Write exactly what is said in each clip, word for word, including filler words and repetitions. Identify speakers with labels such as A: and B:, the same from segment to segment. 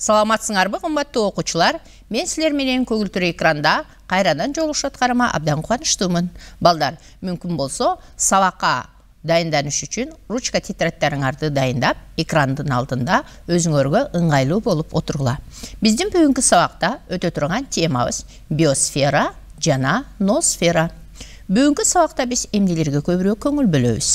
A: Саламатсыңарбы, кымбаттуу окуучулар? Мен силер менен көгүлтүр экранда кайрадан жолугушуп атканыма абдан кубанычтуумун. Балдар, мүмкүн болсо, сабакка дайынданыш үчүн ручка тетрадьтарыңарды дайындап, экрандын алдында өзүңөргө ыңгайлуу болуп отургула. Биздин бүгүнкү сабакта өтө турган темабыз биосфера жана ноосфера. Бүгүнкү сабакта биз эмнелерге көбүрөөк көңүл бөлөбүз?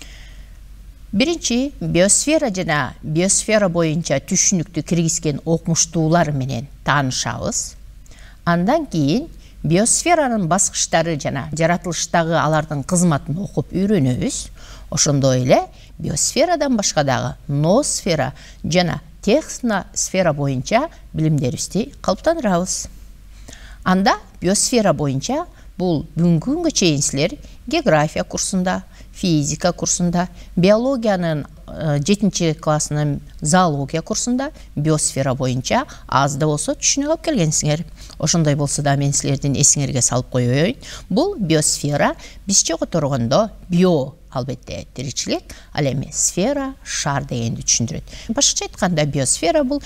A: Биринчи, биосфера жана биосфера боюнча түшүнүктү киргизген окумуштуулар менен таанышабыз. Андан кийин биосферанын баскычтары жана жаратылыштагы алардын кызматын окуп үйрөнөбүз. Ошондой эле биосферадан башка дагы ноосфера жана техносфера боюнча билимдерибизди калыптандырабыз. Анда биосфера боюнча бул бүгүнкү күнгө чейин силер география курсунда, физика курсунда, биологиянын жетинчи классынын зоология курсунда биосфера боюнча аз да болсо түшүнүп алып келгенсиңер. Ошондой болсо да мен силердин эсиңерге салып коеюн. Бул биосфера бизче которгондо био албетте тиричилик, ал эми сфера шар дегенди түшүндүрөт. Башкача айтканда биосфера бул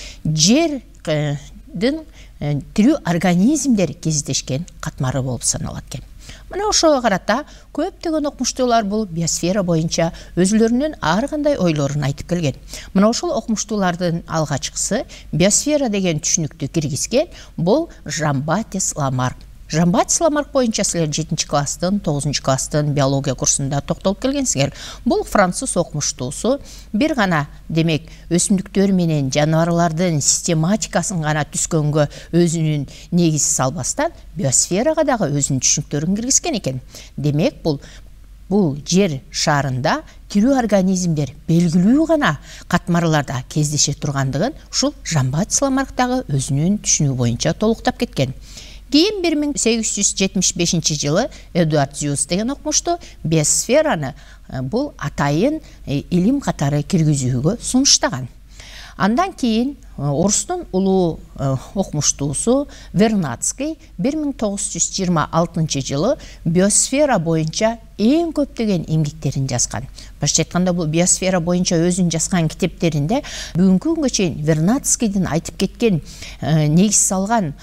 A: жердин тирүү организмдер кездешкен катмары болуп саналат экен. Мына ошого карата көптөгөн окумуштуулар бул биосфера боюнча өзүлөрүнүн ар кандай ойлорун айтып келген. Мына ошол окумуштуулардын алгачкысы биосфера деген түшүнүктү киргизген бул Жан-Батист Ламарк. Жан-Батист Ламарк боюнча силер жетинчи класстын, тогузунчу класстын биология курсунда токтолуп келгенсиңер. Бул француз окумуштуусу бир гана демек өсүмдүктөр менен жаныбарлардын систематикасын гана түзгөнгө өзүнүн негизи салбастан биосферага дагы өзүнүн түшүнүктөрүн киргизген экен. Демек бул бул жер шарында тирүү организмдер белгилүү гана катмарларда кездеше тургандыгын ушул Жан-Батист Ламарк дагы өзүнүн түшүнүгү боюнча толуктап кеткен. Кийин бир миң сегиз жүз жетимиш бешинчи жылы Эдуард Зюс деген окумушту биосфераны бул атайын илим катары киргизүүгө сунуштаган. Андан кийин орустун улуу окумуштуусу Вернадский бир миң тогуз жүз жыйырма алтынчы жылы биосфера боюнча эң көптөгөн эмгектерин жазган. Башкача айтканда бул биосфера боюнча өзүнүн жазган китептеринде бүгүнкү күнгө чейин Вернадскийдин айтып кеткен негиз салган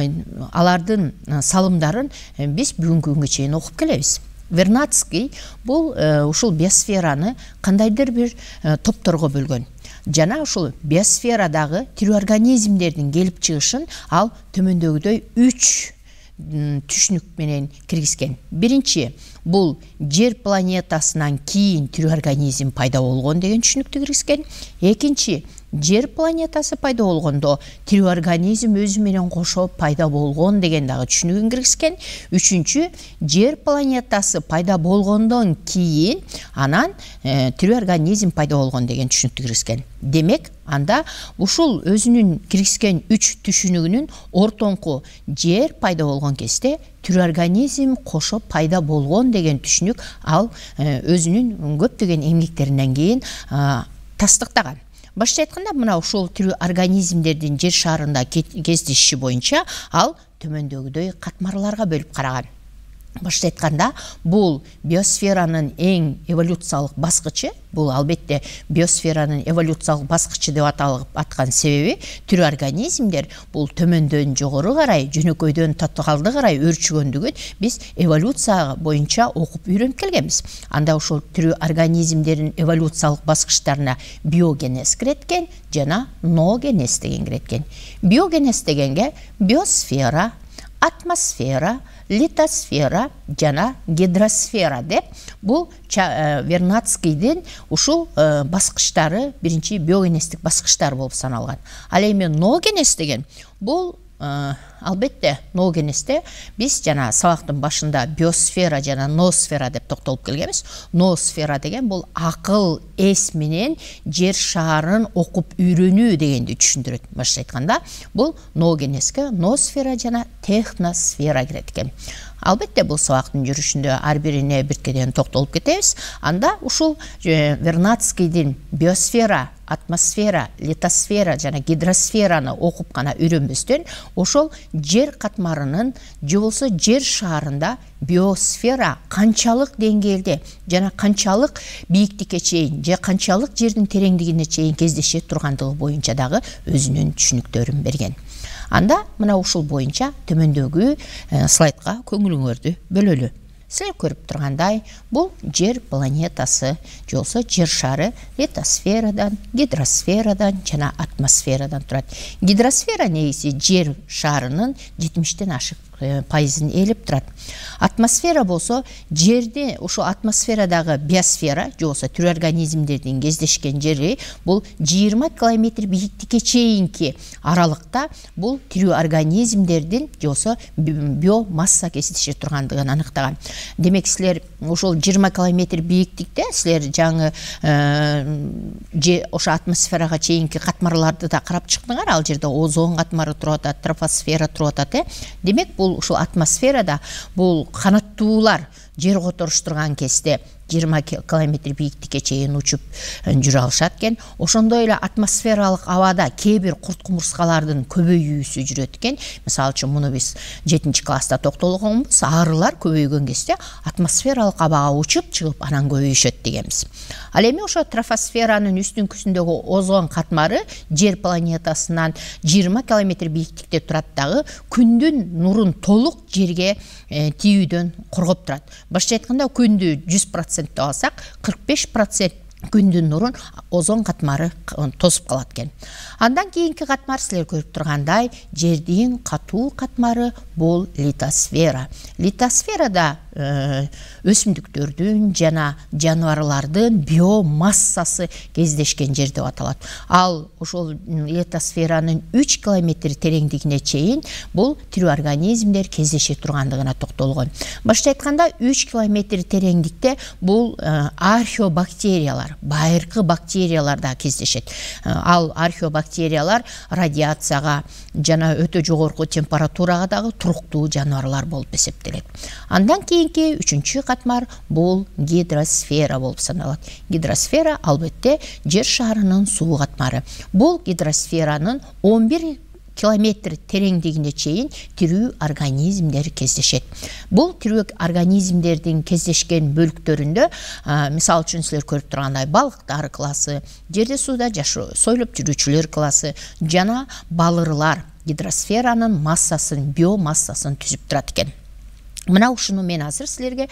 A: алардын салымдарын биз бүгүнкү күнгө чейин окуп келебиз. Вернадский бул ушул биосфераны кандайдыр бир топторго бөлгөн. Жана ушул биосферадагы тирүү организмдердин келип чыгышын ал төмөндөгүдөй үч түшүнүк менен киргизген. Биринчи, бул жер планетасынан кийин тирүү организм пайда болгон деген түшүнүктү киргизген. Экинчи, жер планетасы пайда болгондо тирүү организм өзү менен кошо пайда болгон деген дагы түшүнүгүн киргизген. Үчүнчү, жер планетасы пайда болгондон кийин анан э, тирүү организм пайда болгон деген түшүнүктү киргизген. Демек, анда ушул өзүнүн киргизген үч түшүнүгүнүн ортоңку жер пайда болгон кезде тирүү организм кошо пайда болгон деген түшүнүк ал э, өзүнүн көптөгөн эмгектеринен кийин э, тастыктаган. Башкача айтканда, мына ушул тирүү организмдердин жер шарында кездешиши боюнча ал төмөндөгүдөй катмарларга бөлүп караган. Башкача айтканда, бул биосферанын эң эволюциялык баскычы, бул албетте биосферанын эволюциялык баскычы деп аталып аткан себеби тирүү организмдер бул төмөндөн жогору карай, жөнөкөйдөн татыгалды карай өөрчүгөндүгүн биз эволюция боюнча окуп үйрөнүп келгенбиз. Анда ушул тирүү организмдердин эволюциялык баскычтарына биогенез киреткен жана ноогенез деген киреткен. Биогенез дегенге биосфера, атмосфера, литосфера жана гидросфера деп бул Вернадскийдин ушул баскычтары биринчи биогенездик баскычтар болуп саналган. Ал эми ноогенез деген бул албетте ноогенезде биз жана сабактын башында биосфера жана ноосфера деп токтолуп келгенбиз. Ноосфера деген бул акыл эс менен жер шарын окуп үйрөнүү дегенди түшүндүрөт. Башкача айтканда, бул ноогенезге ноосфера жана техносфера кирет экен. Албетте бул сабактын жүрүшүндө ар бирине бирткеден токтолуп кетебиз. Анда ушул Вернадскийдин биосфера атмосфера, литосфера жана гидросфераны окуп гана үйрөнбөстөн, ошол жер катмарынын же болсо жер шаарында биосфера канчалык деңгээлде жана канчалык бийиктикке чейин же канчалык жердин тереңдигине чейин кездеше тургандыгы боюнча дагы өзүнүн түшүнүктөрүн берген. Анда мына ушул боюнча төмөндөгү слайдка көңүлүңөрдү бөлөлү. Силер көрүп тургандай, бул жер планетасы, же болсо жер шары литосферадан, гидросферадан жана атмосферадан турат. Гидросфера негизи жер шарынын жетимиштен ашык пайызын ээлеп турат. Атмосфера болсо жерди, ошо атмосферадагы биосфера, же болсо тирүү организмдердин кездешкен жери, бул жыйырма километр бийиктикке чейинки аралыкта бул тирүү организмдердин же болсо биомасса кездеше тургандыгын аныктаган. Демек силер ошол жыйырма километр бийиктикте силер жаңы же ошо атмосферага чейинки катмарларды да карап чыктыңар. Ал жерде озон катмары туруп атат, тропосфера туруп атат. Демек бул ушул атмосферада бул канаттуулар жер которуштурган кезде жыйырма километр бийиктикке чейин учуп жүрө алышат экен. Ошондой эле атмосфералык абада кээ бир курт кумурскалардын көбөйүүсү жүрөт экен. Мисалы үчүн муну биз жетинчи класста токтолгонбуз. Арылар көбөйгөн кезде атмосфералык абага учуп чыгып анан көбөйүшөт дегенбиз. Ал эми ошо тропосферанын үстүнкүсүндөгү озон катмары жер планетасынан жыйырма километр бийиктикте турат дагы күндүн нурун толук жерге тийүүдөн коргоп турат. Башкача айтканда күндү жүз процент деп алсак, кырк беш процент күндүн нурун озон катмары тосуп калат экен. Андан кийинки катмар силер көрүп тургандай, жердин катуу катмары бул литосфера. Литосферада өсүмдүктөрдүн жана жаныбарлардын биомассасы кездешкен жер деп аталат. Ал ошол литосферанын үч километр тереңдигине чейин бул тирүү организмдер кездеше тургандыгына токтолгон. Башкача айтканда үч километр тереңдикте бул археобактериялар, байыркы бактериялар да кездешет. Ал археобактериялар радиацияга жана өтө жогорку температурага дагы туруктуу жаныбарлар болуп эсептелет. Андан кийинки үчүнчү катмар бул гидросфера болуп саналат. Гидросфера албетте жер шарынын суу катмары. Бул гидросферанын он бир километр тереңдигине чейин тирүү организмдер кездешет. Бул тирүү организмдердин кездешкен бөлүктөрүндө, мисалы үчүн силер көрүп тургандай, балыктар классы, жерде сууда жашоо, сойлоп жүрүүчүлөр классы жана балырлар гидросферанын массасын, биомассасын түзүп турат экен. Мына ушуну мен азыр силерге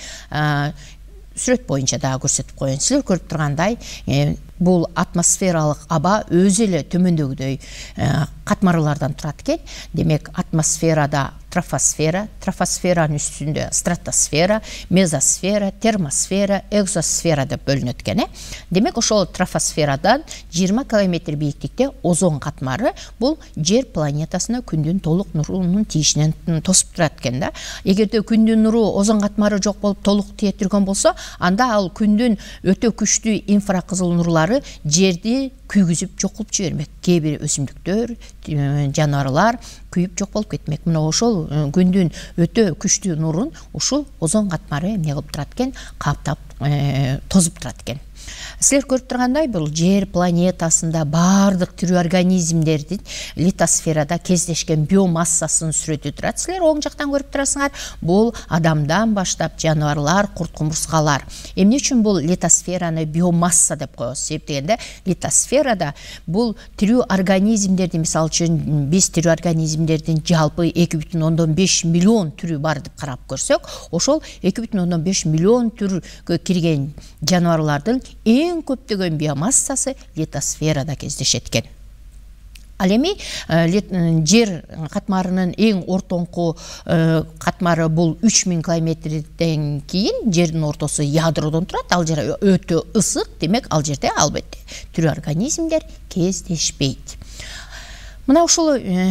A: сүрөт боюнча дагы көрсөтүп коеюн. Силер көрүп тургандай, бул атмосфералык аба өзү эле төмөндөгүдөй катмарлардан турат экен. Демек атмосферада тропосфера, тропосферанын үстүндө стратосфера, мезосфера, термосфера, экзосфера деп бөлүнөт экен. Демек ошол тропосферадан жыйырма километр бийиктикте озон катмары бул жер планетасына күндүн толук нурунун тийишинен тосуп турат экен да. Эгерде күндүн нуру озон катмары жок болуп толук тие турган болсо, анда ал күндүн өтө күчтүү инфракызыл нурлары жерди күйгүзүп жок кылып жибермек. Кээ бир өсүмдүктөр, жаныбарлар күйүп жок болуп кетмек. Мына ошол күндүн өтө күчтүү нурун ушул озон катмары эмне кылып турат экен, каптап, тозуп турат экен. Силер көрүп тургандай, бул жер планетасында баардык тирүү организмдердин литосферада кездешкен биомассасын сүрөтү турат. Силер оң жактан көрүп турасыңар, бул адамдан баштап жаныбарлар, курт кумурскалар. Эмне үчүн бул литосфераны биомасса деп коебуз? Себеп дегенде, литосферада бул тирүү организмдердин, мисалы үчүн биз тирүү организмдердин жалпы эки бүтүн ондон беш миллион түрү бар деп карап көрсөк, ошол эки бүтүн ондон беш миллион түргө кирген жаныбарлардын эң көптөгөн биомассасы литосферада кездешет экен. Ал эми жер катмарынын эң ортоңку катмары бул үч миң километрден кийин жердин ортосу ядродон турат. Ал жер өтө ысык, демек ал жерде албетте тирүү организмдер кездешпейт. Мына ушул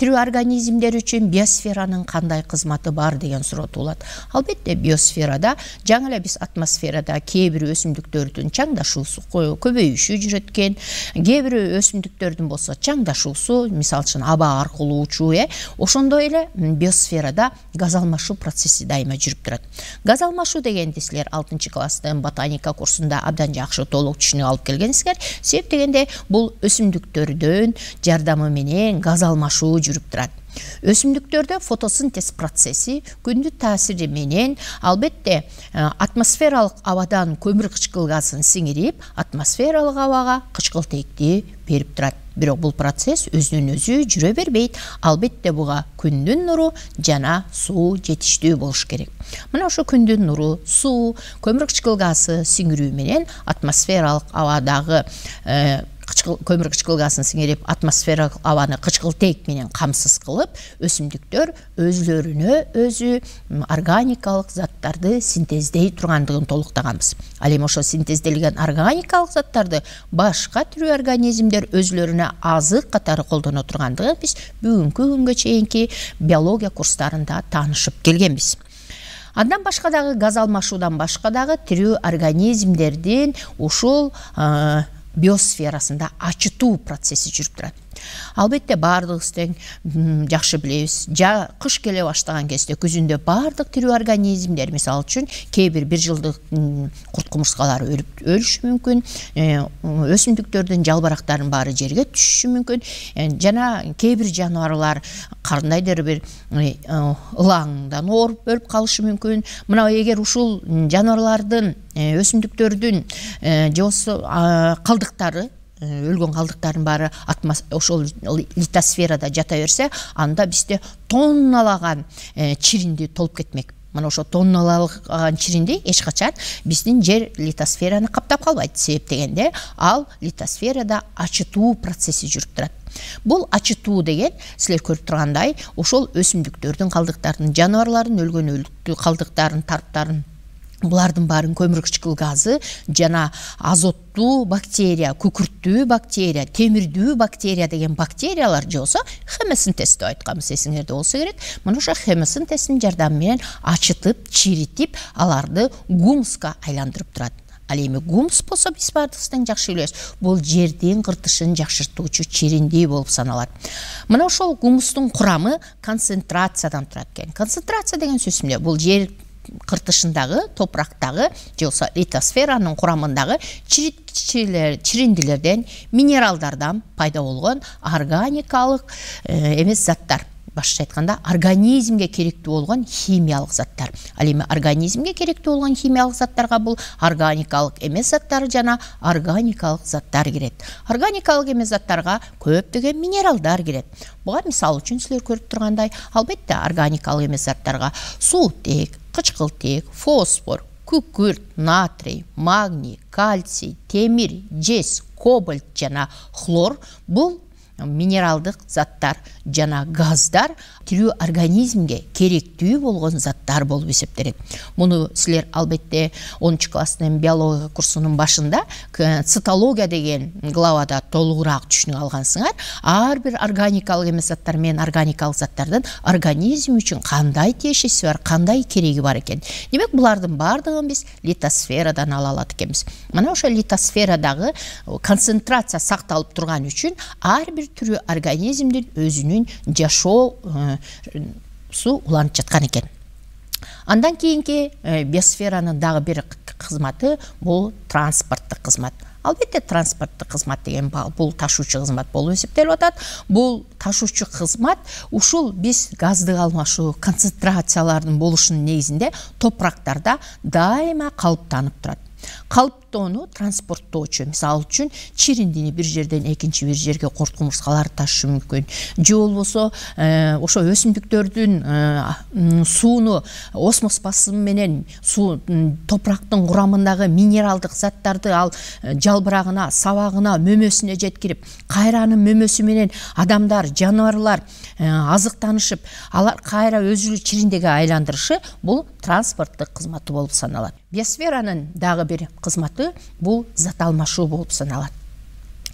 A: тирүү организмдер үчүн биосферанын кандай кызматы бар деген суроо туулат. Албетте биосферада жаңы эле биз атмосферада кээ бир өсүмдүктөрдүн чаңдашуусу көбөйүшү жүрөт экен, кээ бир өсүмдүктөрдүн болсо чаңдашуусу, мисалы үчүн аба аркылуу учуу, э ошондой эле биосферада газ алмашуу процесси дайыма жүрүп турат. Газ алмашуу дегенди силер алтынчы класстын ботаника курсунда абдан жакшы толук түшүнүп алып келгенсиздер. Себеп дегенде бул өсүмдүктөрдүн жардамы менен газ алмашуу жүрүп турат. Өсүмдүктөрдө фотосинтез процесси күндүн таасири менен албетте атмосфералык абадан көмүр кычкыл газын сиңирип, атмосфералык абага кычкылтекти берип турат. Бирок бул процесс өзүнөн өзү жүрө бербейт. Албетте буга күндүн нуру жана суу жетиштүү болуш керек. Мына ошо күндүн нуру, суу, көмүр кычкыл газы сиңирүү менен атмосфералык абадагы көмүр кычкыл газын сиңирип, атмосфералык абаны кычкылтек менен камсыз кылып, өсүмдүктөр өзлөрүнө өзү органикалык заттарды синтездей тургандыгын толуктаганбыз. Ал эми ошо синтезделген органикалык заттарды башка тирүү организмдер өзлөрүнө азык катары колдоно тургандыгын биз бүгүнкү күнгө чейинки биология курстарында таанышып келгенбиз. Андан башка дагы газ алмашуудан башка дагы тирүү организмдердин ушул биосферасында ачытуу процесси жүрүп турат. Албетте бардыгыбыз тең жакшы билебиз. Жа кыш келе баштаган кезде күзүндө бардык тирүү организмдер, мисалы үчүн, кээ бир бир жылдык курт кумурскалар өлүп өлүшү мүмкүн, өсүмдүктөрдүн жалбырактарынын баары жерге түшүшү мүмкүн, жана кээ бир жаныбарлар кандайдыр бир ылаңдан ооруп өлүп калышы мүмкүн. Мына эгер ушул жаныбарлардын, өсүмдүктөрдүн же калдыктары, өлгөн калдыктардын баары ошол литосферада жата берсе, анда бизде тонналаган чиринди толуп кетмек. Мына ошо тонналаган чиринди эч качан биздин жер литосфераны каптап калбайт. Себеп дегенде ал литосферада ачытуу процесси жүрүп турат. Бул ачытуу деген силер көрүп тургандай, ошол өсүмдүктөрдүн калдыктарын, жаныбарлардын өлгөн калдыктарын, тарптарын, булардын баарын көмүр кычкыл газы жана азоттуу бактерия, күкүрттүү бактерия, темирдүү бактерия деген бактериялар же болсо хемосинтез деп айтканбыз, эсиңерде болсо керек. Мына ошо хемосинтездин жардамы менен ачытып, чиритип, аларды гумуска айландырып турат. Ал эми гумус болсо биз бардыгыбыз тең жакшы билебиз. Бул жердин кыртышын жакшыртуучу чиринди болуп саналат. Мына ошол гумустун курамы концентрациядан турат экен. Концентрация деген сөз эмне? Бул жер кыртышындагы, топурактагы же болсо литосферанын курамындагы чириндилерден, минералдардан пайда болгон органикалык эмес заттар. Башкача айтканда, организмге керектүү болгон химиялык заттар. Ал эми организмге керектүү болгон химиялык заттарга бул органикалык эмес заттар жана органикалык заттар кирет. Органикалык эмес заттарга көптөгөн минералдар кирет. Буга мисал үчүн силер көрүп тургандай, албетте органикалык эмес заттарга суутек, кычкылтек, фосфор, күкүрт, натрий, магний, кальций, темир, жез, кобальт жана хлор бул минералдык заттар жана газдар тирүү организмге керектүү болгон заттар болуп эсептелет. Муну силер албетте онунчу класстын биология курсунун башында цитология деген главада толугураак түшүнүп алгансыңар. Ар бир органикалык эмес заттар менен органикалык заттардын организм үчүн кандай тиешеси бар, кандай кереги бар экен. Демек, булардын бардыгын биз литосферадан ала алат экенбиз. Мына ошо литосферадагы концентрация сакталып турган үчүн ар бир түрү организмдин өзүнүн жашоо су уланып жаткан экен. Андан кийинки биосферанын дагы бир кызматы бул транспорттук кызмат. Албетте транспорттук кызмат деген бул ташуучу кызмат болуп эсептелип атат. Бул ташуучу кызмат ушул биз газдык алмашуу концентрациялардын болушунун негизинде топурактарда дайыма калыптанып турат. Калыптоону транспорттоочу, мисалы үчүн чириндини бир жерден экинчи бир жерге курт кумурскалар ташышы мүмкүн. Же болбосо ошо өсүмдүктөрдүн сууну осмос басымы менен суу топурактын курамындагы минералдык заттарды ал жалбырагына, сабагына, мөмөсүнө жеткирип, кайра анын мөмөсү менен адамдар, жаныбарлар азыктанышып, алар кайра өзү чириндиге айландырышы бул транспорттук кызматы болуп саналат. Биосферанын дагы бир кызматы бул зат алмашуу болуп саналат.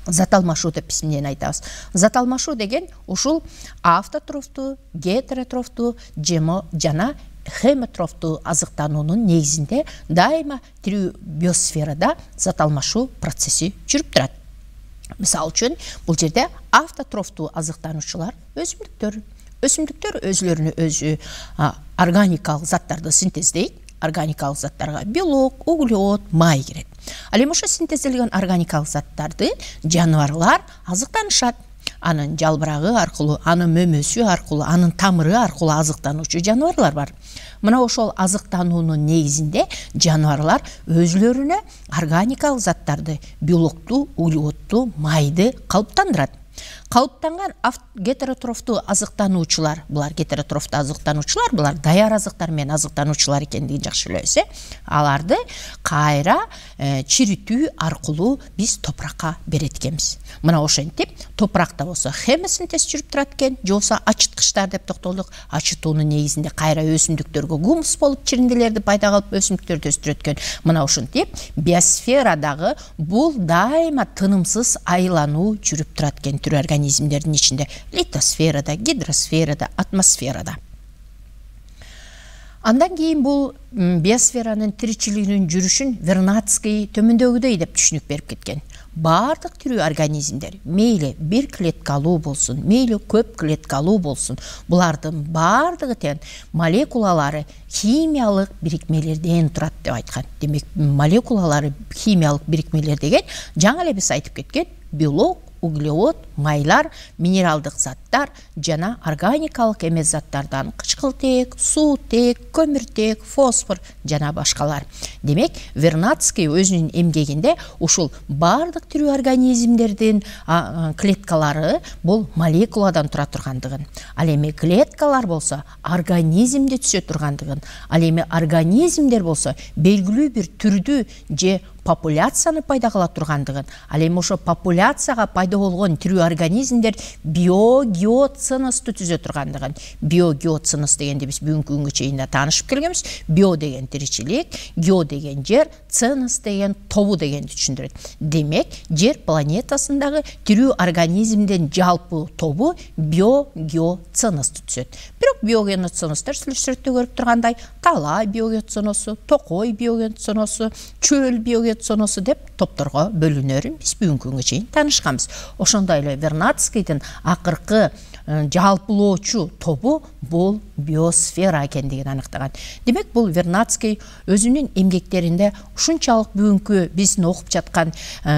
A: зат алмашуу деп биз эмнени айтабыз? Зат алмашуу деген ушул автотрофтуу, гетеротрофтуу жана хемотрофтуу азыктануунун негизинде дайыма тирүү биосферада зат алмашуу процесси жүрүп турат. Мисалы үчүн, бул жерде автотрофтуу азыктануучулар өсүмдүктөр. Өсүмдүктөр өзлөрүнө өзү органикалык заттарды синтездейт. Органикалык заттарга белок, углерод, май кирет. Ал эми ошо синтезделген органикалык заттарды жаныбарлар азыктанышат. Анын жалбырагы аркылуу, анын мөмөсү аркылуу, анын тамыры аркылуу азыктануучу жаныбарлар бар. Мына ошол азыктануунун негизинде жаныбарлар өзлөрүнө органикалык заттарды, белокту, углеродду, майды калыптандырат. Калыптанган гетеротрофтуу азыктануучулар, булар гетеротрофтуу азыктануучулар, булар даяр азыктар менен азыктануучулар экендигин жакшы билебиз. Аларды кайра чиритүү аркылуу биз топуракка берет экенбиз. Мына ошентип, топуракта болсо хемосинтез жүрүп турат экен, же болсо ачыткычтар деп токтолдук. Ачытуунун негизинде кайра өсүмдүктөргө гумус болуп чиринделерди пайда кылып өсүмдүктөрдү өстүрөт экен. Мына ошентип, биосферадагы бул дайыма тынымсыз айлануу жүрүп турат экен түрү организмдердин ичинде, литосферада, гидросферада, атмосферада. Андан кийин бул биосферанын тиричилигинин жүрүшүн Вернадский төмөндөгүдөй деп түшүнүк берип кеткен. Бардык түрүү организмдер, мейли бир клеткалуу болсун, мейли көп клеткалуу болсун, булардын бардыгы тең молекулалары химиялык бирикмелерден турат деп айткан. Демек, молекулалары химиялык бирикмелер деген жаңы эле биз айтып кеткен белок, углерод, майлар, минералдык заттар жана органикалык эмес заттардан кычкылтек, суутек, көмүртек, фосфор жана башкалар. Демек, Вернадский өзүнүн эмгегинде ушул бардык түрүү организмдердин клеткалары бул молекуладан тура тургандыгын, ал эми клеткалар болсо организмде түзө тургандыгын, ал эми организмдер болсо белгилүү бир түрдү же популяцияны пайда кыла тургандыгын, ал эми ошо популяцияга пайда болгон түрүү организмдер биогеоценозду түзө тургандыгын. Биогеоценоз дегенде биз бүгүнкү күнгө чейин таанышып келгенбиз. Био деген тиричилик, гео деген жер, ценоз деген тобу дегенди түшүндүрөт. Демек, жер планетасындагы түрүү организмдин жалпы тобу биогеоценозду түзөт. Бирок биогеоценозду сүрөттө көрүп тургандай, тала биогеоценозу, токой биогеоценозу, чөл биогеоценозу деп топторго бөлүнөрүн биз бүгүнкү күнгө чейин таанышканбыз. Ошондой эле Вернадскийдин акыркы жалпылоочу тобу бул биосфера экендигин аныктаган. Демек, бул Вернадский өзүнүн эмгектеринде ушунчалык бүгүнкү биздин окуп жаткан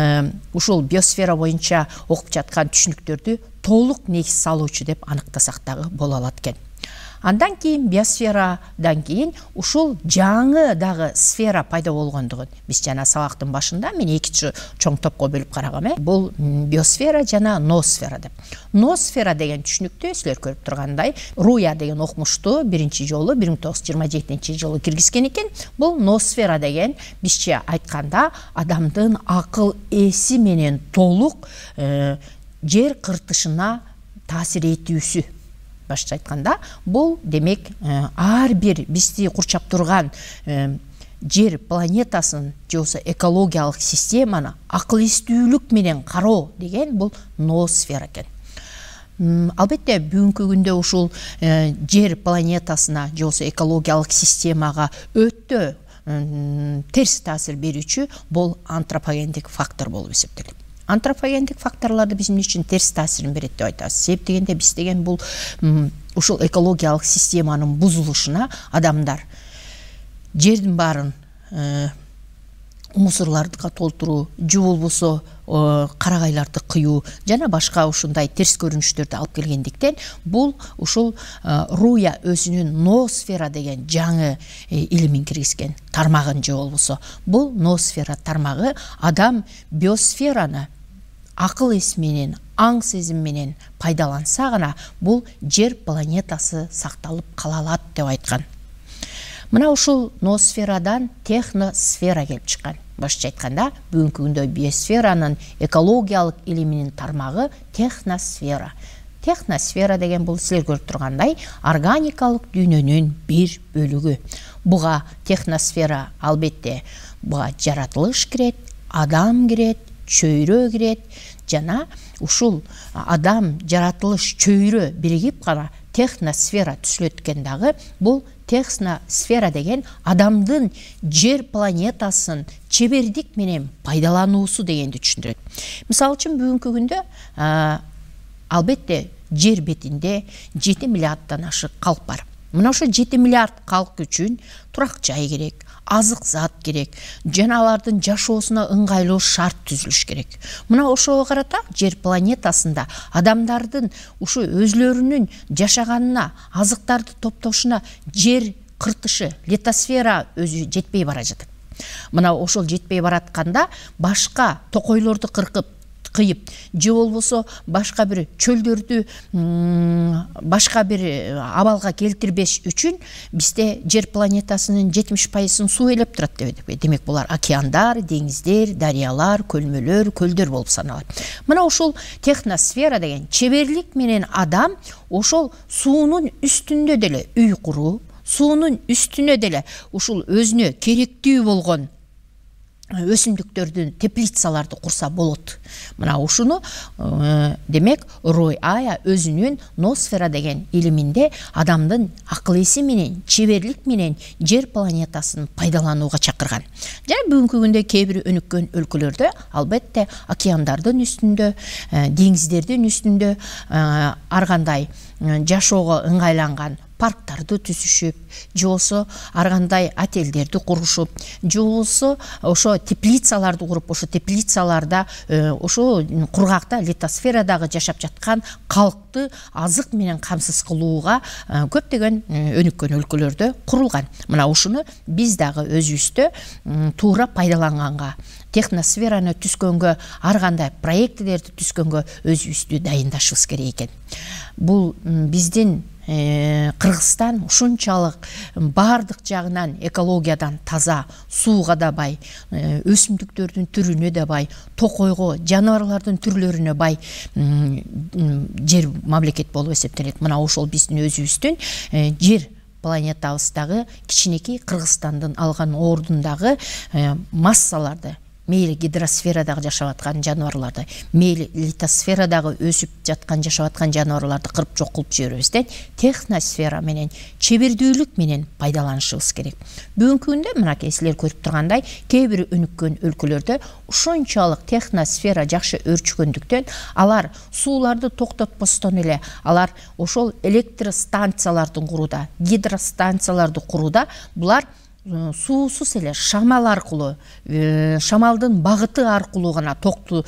A: ушул биосфера боюнча окуп жаткан түшүнүктөрдү толук негиз салуучу деп аныктасак дагы боло алат экен. Андан кийин биосферадан кийин ушул жаңы дагы сфера пайда болгондугун биз жана сабактын башында мен эки чоң топко бөлүп карагам. Бул биосфера жана ноосфера деп. Ноосфера деген түшүнүктү силер көрүп тургандай, Руя деген окумушту биринчи жолу бир миң тогуз жүз жыйырма жетинчи жылы киргизген экен. Бул ноосфера деген бизче айтканда адамдын акыл эси менен толук жер кыртышына таасир этүүсү. Башча айтканда, бул демек ар бир бизди курчап турган жер планетасын же болсо экологиялык системаны акыл эстүүлүк менен кароо деген бул ноосфера экен. Албетте, бүгүнкү күндө ушул жер планетасына же болсо экологиялык системага өтө терс таасир берүүчү бул антропогендик фактор болуп эсептелет. Антропогендик факторларды биздин үчүн терс таасирин берет деп айтабыз. Себеп дегенде биз деген бул ушул экологиялык системанын бузулушуна адамдар жердин баарын мусорлардыга толтуруу, же болбосо карагайларды кыюу жана башка ушундай терс көрүнүштөрдү алып келгендиктен бул ушул Руя өзүнүн ноосфера деген жаңы илимин киргизген тармагын же болбосо бул ноосфера тармагы адам биосфераны акыл эс менен, аң сезим менен пайдаланса гана бул жер планетасы сакталып кала алат деп айткан. Мына ушул ноосферадан техносфера келип чыккан. Башча айтканда, бүгүнкү күндө биосферанын экологиялык илиминин тармагы техносфера. Техносфера деген бул силер көрүп тургандай органикалык дүйнөнүн бир бөлүгү. Буга техносфера албетте буга жаратылыш кирет, адам кирет, чөйрө кирет жана ушул адам жаратылыш чөйрө биригип гана техносфера түзүлөт экен дагы. Бул техносфера деген адамдын жер планетасын чебердик менен пайдалануусу дегенди түшүндүрөт. Мисалы үчүн бүгүнкү күндө албетте жер бетинде жети миллиарддан ашык калк бар. Мына ошо жети миллиард калк үчүн турак жай керек, азык зат керек, жана алардын жашоосуна ыңгайлуу шарт түзүлүш керек. Мына ошого карата жер планетасында адамдардын ушу өзлөрүнүн жашаганына, азыктарды топтошуна жер кыртышы, литосфера өзү жетпей бара жатат. Мына ошол жетпей баратканда башка токойлорду кыркып кыйып, же болбосо башка бир чөлдөрдү башка бир абалга келтирбеш үчүн бизде жер планетасынын жетимиш пайызын суу ээлеп турат дебедик. Демек булар океандар, деңиздер, дарыялар, көлмөлөр, көлдөр болуп саналат. Мына ошол техносфера деген чеберлик менен адам ошол суунун үстүндө деле үй куруу, суунун үстүнө деле ушул өзүнө керектүү болгон өсүмдүктөрдүн теплицаларды курса болот. Мына ушуну демек Рой Ая өзүнүн ноосфера деген илиминде адамдын акыл эси менен, чеберлик менен жер планетасын пайдаланууга чакырган. Жана бүгүнкү күндө кээ бир өнүккөн өлкөлөрдө албетте океандардын үстүндө, деңиздердин үстүндө ар кандай жашоого ыңгайланган парктарды түзүшүп, же болсо ар кандай отелдерди курушуп, же болсо ошо теплицаларды куруп, ошо теплицаларда ошо кургакта литосферадагы жашап жаткан калкты азык менен камсыз кылууга көптөгөн өнүккөн өлкөлөрдө курулган. Мына ушуну биз дагы өзүбүздө туура пайдаланганга, техносфераны түзгөнгө, ар кандай проектилерди түзгөнгө өзүбүздү дайындашыбыз керек экен. Бул биздин Кыргызстан ушунчалык бардык жагынан экологиядан таза, сууга да бай, өсүмдүктөрдүн түрүнө да бай, токойго, жаныбарлардын түрлөрүнө бай жер мамлекет болуп эсептелет. Мына ошол биздин өзүбүздүн жер планетабыздагы кичинекей Кыргызстандын алган ордундагы массаларды, мейли гидросферадагы жашап аткан жаныбарларды, мейли литосферадагы өсүп жаткан жашап аткан жаныбарларды кырып жок кылып жибербестен техносфера менен, чебердүүлүк менен пайдаланышыбыз керек. Бүгүнкү күндө мынакей силер көрүп тургандай, кээ бир өнүккөн өлкөлөрдө ушунчалык техносфера жакшы өрчүгөндүктөн алар сууларды токтотпостон эле алар ошол электростанцияларды курууда, гидростанцияларды курууда булар суусуз эле шамал аркылуу, шамалдын багыты аркылуу гана токту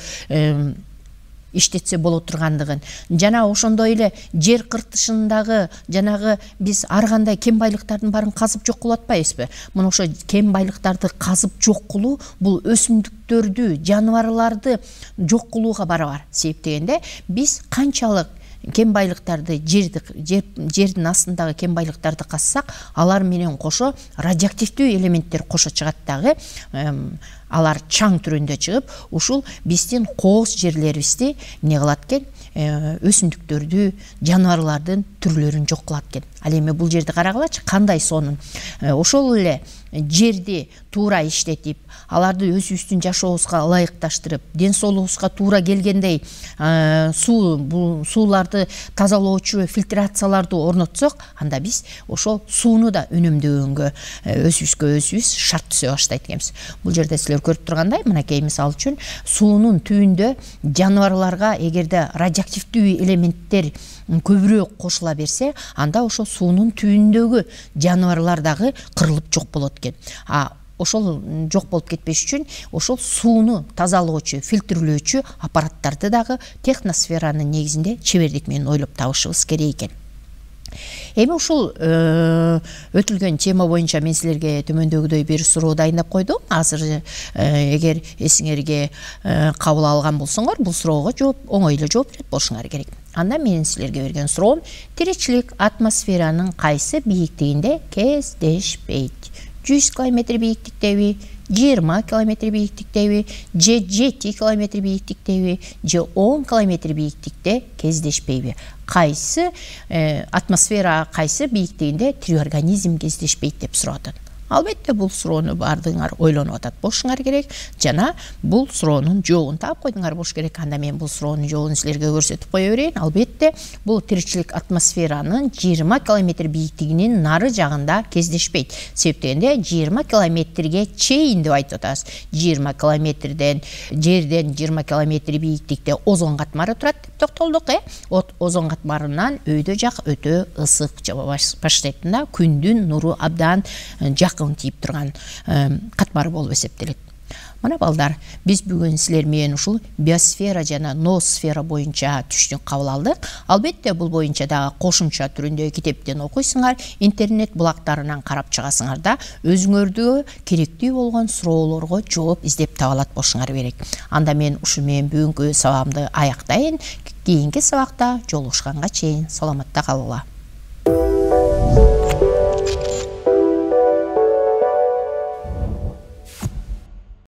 A: иштетсе боло тургандыгын, жана ошондой эле жер кыртышындагы жанагы биз ар кандай кен байлыктардын баарын казып жок кылып атпайбызбы? Мына ошо кен байлыктарды казып жок кылуу бул өсүмдүктөрдү, жаныбарларды жок кылууга барабар. Себеп дегенде биз канчалык кен байлыктарды, жерди, жер, жердин астындагы кен байлыктарды казсак, алар менен кошо радиоактивдүү элементтер кошо чыгат дагы, алар чаң түрүндө чыгып, ушул биздин кооз жерлерибизди эмне кылат экен, өсүмдүктөрдү, жаныбарлардын түрлөрүн жок кылат экен. Ал эми бул жерди карагылачы, кандай сонун. Ошол эле жерди туура иштетип, аларды өзүбүздүн жашообузга ылайыкташтырып, ден соолугубузга туура келгендей суу, бул сууларды тазалоочу фильтрацияларды орнотсок, анда биз ошол сууну да үнөмдөгөнгө өзүбүзгө өзүбүз шарт түзө баштайт экенбиз. Бул жерде силер көрүп тургандай, мынакей мисалы үчүн суунун түбүндө жаныбарларга эгерде радиоактивдүү элементтер көбүрөөк кошула берсе, анда ошол суунун түбүндөгү жаныбарлар дагы кырылып жок болот экен. А ошол жок болуп кетпеш үчүн ошол сууну тазалоочу, фильтрлөөчү аппараттарды дагы техносферанын негизинде чебердик менен ойлоп табышыбыз керек экен. Эми ушул өтүлгөн тема боюнча мен силерге төмөндөгүдөй бир суроо дайындап койдум. Азыр эгер эсиңерге кабыл алган болсоңор, бул суроого жооп оңой эле жооп берет болушуңар керек. Анда менин силерге берген суроом: тиричилик атмосферанын кайсы бийиктигинде кездешпейт? жүз километр бийиктиктеби, жыйырма километр бийиктиктеби, же жети километр бийиктиктеби, же он километр бийиктикте кездешпейби? Кайсы атмосфера кайсы бийиктигинде тирүү организм кездешпейт деп сурап атат. Албетте бул суроону бардыңар ойлонуп атат болушуңар керек жана бул суроонун жообун таап койдуңар болуш керек. Анда мен бул суроонун жообун силерге көрсөтүп кое берейин. Албетте бул тиричилик атмосферанын жыйырма километр бийиктигинин нары жагында кездешпейт. Себептегенде жыйырма километрге чейин деп айтып атабыз. жыйырма километрден жерден жыйырма километр бийиктикте озон катмары турат деп токтолдук. Э от озон катмарынан өйдө жак өтө ысык жаба баштайт да, күндүн нуру абдан жакын тийип турган катмар болуп эсептелет. Мына балдар, биз бүгүн силер менен ушул биосфера жана ноосфера боюнча түшүнүк кабыл алдык. Албетте бул боюнча дагы кошумча түрүндө китептен окуйсуңар, интернет булактарынан карап чыгасыңар да, өзүңөрдү керектүү болгон суроолорго жооп издеп таба алат болушуңар керек. Анда мен ушу менен бүгүнкү сабагымды аяктайын. Кийинки сабакта жолугушканга чейин саламатта калгыла.